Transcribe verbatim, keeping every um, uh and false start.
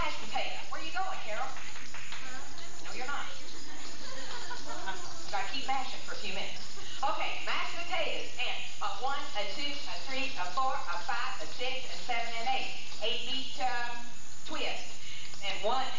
mashed potato. Where you going, Carol? No, you're not. Gotta keep mashing for a few minutes. Okay, mashed potatoes and a one, a two, a three, a four, a five, a six, and seven, and eight. Eight beat um, twist. And one,